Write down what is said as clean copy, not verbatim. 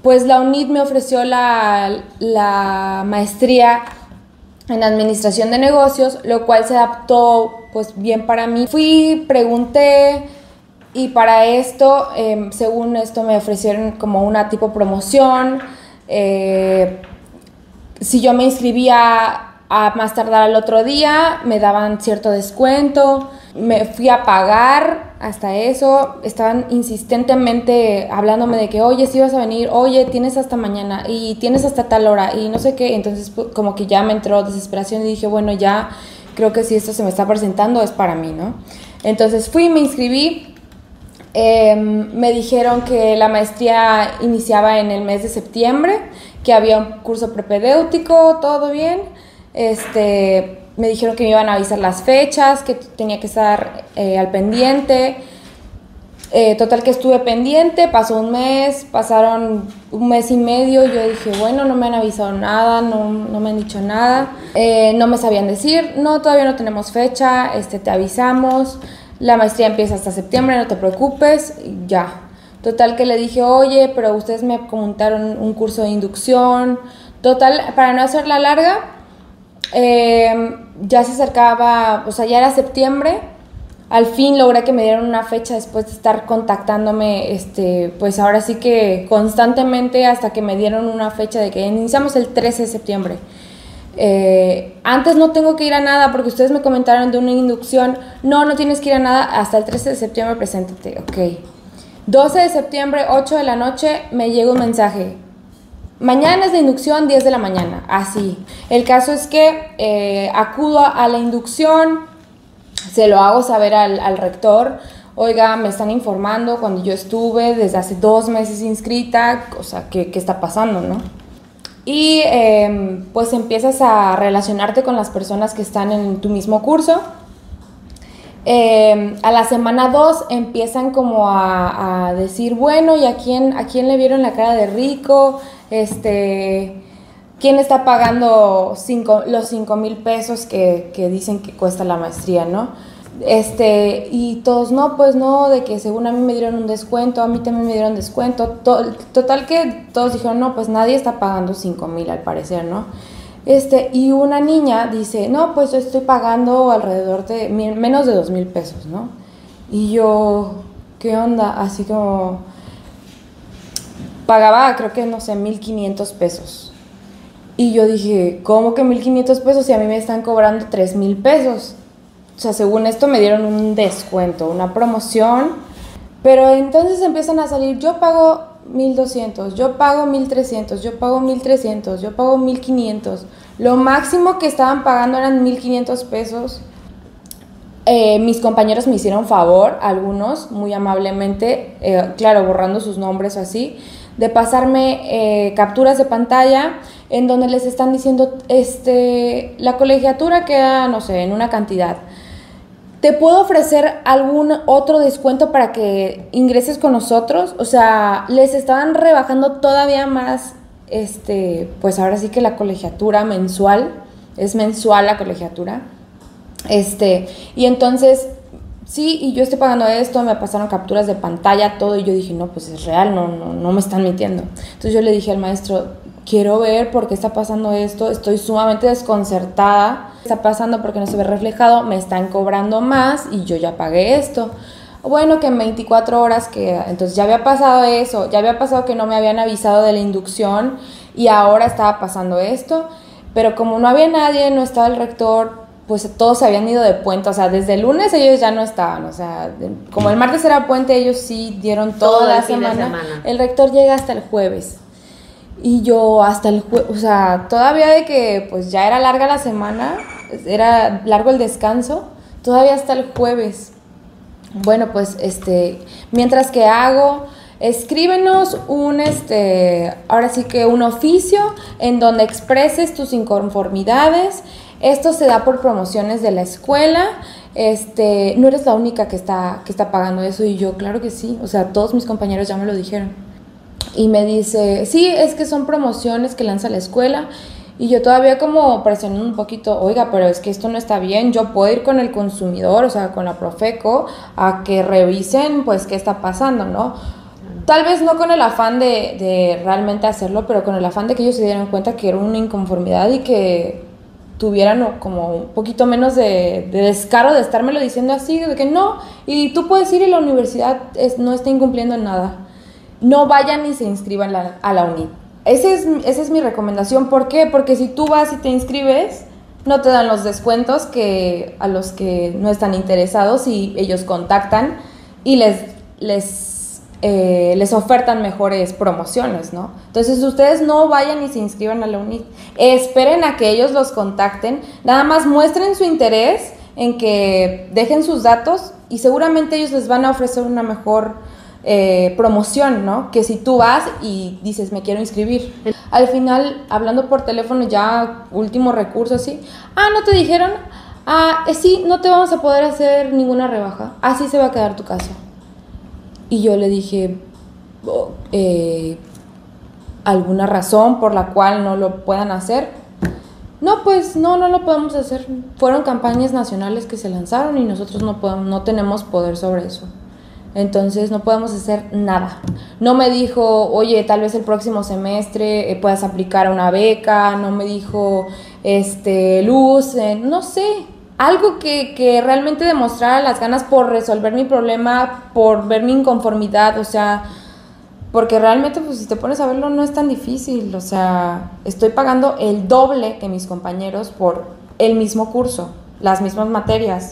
pues la UNIT me ofreció la maestría en administración de negocios, lo cual se adaptó pues bien para mí. Fui, pregunté y para esto, según esto me ofrecieron como una tipo promoción. Si yo me inscribía a más tardar al otro día, me daban cierto descuento. Me fui a pagar hasta eso. Estaban insistentemente hablándome de que, oye, sí vas a venir, oye, tienes hasta mañana y tienes hasta tal hora y no sé qué. Entonces como que ya me entró desesperación y dije, bueno, ya creo que si esto se me está presentando es para mí, ¿no? Entonces fui, me inscribí. Me dijeron que la maestría iniciaba en el mes de septiembre, que había un curso propedéutico, todo bien. Me dijeron que me iban a avisar las fechas, que tenía que estar al pendiente. Total que estuve pendiente, pasó un mes, pasaron un mes y medio. Yo dije, bueno, no me han avisado nada, no me han dicho nada. No me sabían decir, no, todavía no tenemos fecha, te avisamos. La maestría empieza hasta septiembre, no te preocupes, ya. Total que le dije, oye, pero ustedes me comentaron un curso de inducción. Total, para no hacerla larga, ya se acercaba, o sea, ya era septiembre. Al fin logré que me dieran una fecha después de estar contactándome, pues ahora sí que constantemente, hasta que me dieron una fecha de que iniciamos el 13 de septiembre. Antes no tengo que ir a nada porque ustedes me comentaron de una inducción. No tienes que ir a nada, hasta el 13 de septiembre preséntate. Ok. 12 de septiembre, 8 de la noche, me llega un mensaje. Mañana es la inducción, 10 de la mañana. Así. El caso es que acudo a la inducción, se lo hago saber al rector. Oiga, me están informando cuando yo estuve desde hace 2 meses inscrita, o sea, ¿qué está pasando, no? Y pues empiezas a relacionarte con las personas que están en tu mismo curso. A la semana 2 empiezan como a decir, bueno, ¿y a quién le vieron la cara de rico? ¿Quién está pagando los 5,000 pesos que dicen que cuesta la maestría, no? Y todos, no, pues no, de que según a mí me dieron un descuento, a mí también me dieron descuento. Total que todos dijeron, no, pues nadie está pagando 5,000 al parecer, ¿no? Y una niña dice, no, pues yo estoy pagando alrededor de menos de 2,000 pesos, ¿no? Y yo, ¿qué onda? Así como, pagaba, creo que, no sé, 1,500 pesos. Y yo dije, ¿cómo que 1,500 pesos si a mí me están cobrando 3,000 pesos? O sea, según esto me dieron un descuento, una promoción. Pero entonces empiezan a salir, yo pago 1,200, yo pago 1,300, yo pago 1,300, yo pago 1,500. Lo máximo que estaban pagando eran 1,500 pesos. Mis compañeros me hicieron favor, algunos, muy amablemente, claro, borrando sus nombres o así, de pasarme capturas de pantalla en donde les están diciendo, la colegiatura queda, no sé, en una cantidad. ¿Te puedo ofrecer algún otro descuento para que ingreses con nosotros? O sea, les estaban rebajando todavía más, pues ahora sí que la colegiatura mensual, es mensual la colegiatura. Y entonces, sí, y yo estoy pagando esto, me pasaron capturas de pantalla, todo, y yo dije, no, pues es real, no me están mintiendo. Entonces yo le dije al maestro, quiero ver por qué está pasando esto, estoy sumamente desconcertada, está pasando porque no se ve reflejado, me están cobrando más y yo ya pagué esto. Bueno, que en 24 horas, entonces ya había pasado eso, ya había pasado que no me habían avisado de la inducción y ahora estaba pasando esto, pero como no había nadie, no estaba el rector, pues todos se habían ido de puente, o sea, desde el lunes ellos ya no estaban, o sea, como el martes era puente, ellos sí dieron toda la semana. El rector llega hasta el jueves. Y yo hasta el jueves, o sea, todavía de que pues ya era larga la semana, era largo el descanso, todavía hasta el jueves. Bueno, pues mientras que hago, escríbenos ahora sí que un oficio en donde expreses tus inconformidades. Esto se da por promociones de la escuela. No eres la única que está pagando eso. Y yo, claro que sí, o sea, todos mis compañeros ya me lo dijeron. Y me dice, sí, es que son promociones que lanza la escuela. Y yo todavía como presionando un poquito, oiga, pero es que esto no está bien, yo puedo ir con el consumidor, o sea, con la Profeco, a que revisen, pues, qué está pasando, ¿no? Tal vez no con el afán de realmente hacerlo, pero con el afán de que ellos se dieran cuenta que era una inconformidad y que tuvieran como un poquito menos de descaro de estármelo diciendo así, de que no, y tú puedes ir y la universidad no está incumpliendo en nada. No vayan ni se inscriban a la UNIT. Esa es mi recomendación. ¿Por qué? Porque si tú vas y te inscribes, no te dan los descuentos que a los que no están interesados y ellos contactan y les ofertan mejores promociones, ¿no? Entonces ustedes no vayan y se inscriban a la UNIT. Esperen a que ellos los contacten. Nada más muestren su interés en que dejen sus datos y seguramente ellos les van a ofrecer una mejor promoción, ¿no? Que si tú vas y dices, me quiero inscribir. Al final, hablando por teléfono, ya último recurso, así. ¿No te dijeron? Sí, no te vamos a poder hacer ninguna rebaja. Así se va a quedar tu casa. Y yo le dije, ¿alguna razón por la cual no lo puedan hacer? No, pues no lo podemos hacer. Fueron campañas nacionales que se lanzaron y nosotros no tenemos poder sobre eso. Entonces no podemos hacer nada. No me dijo, oye, tal vez el próximo semestre puedas aplicar a una beca. No me dijo, Luz, no sé, algo que realmente demostrara las ganas por resolver mi problema, por ver mi inconformidad, o sea, porque realmente, pues si te pones a verlo, no es tan difícil, o sea, estoy pagando el doble que mis compañeros por el mismo curso, las mismas materias.